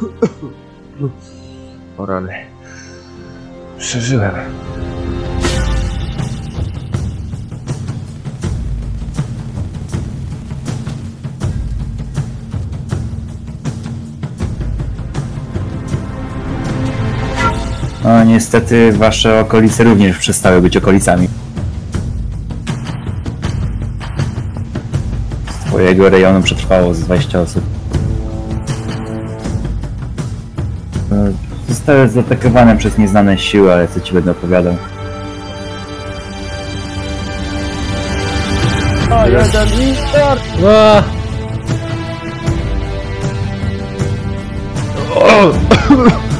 O rany. Przeżyłem. No niestety wasze okolice również przestały być okolicami. Z twojego rejonu przetrwało z 20 osób. Zostały zaatakowane przez nieznane siły, ale co ci będę opowiadał. O, jeden mister! O!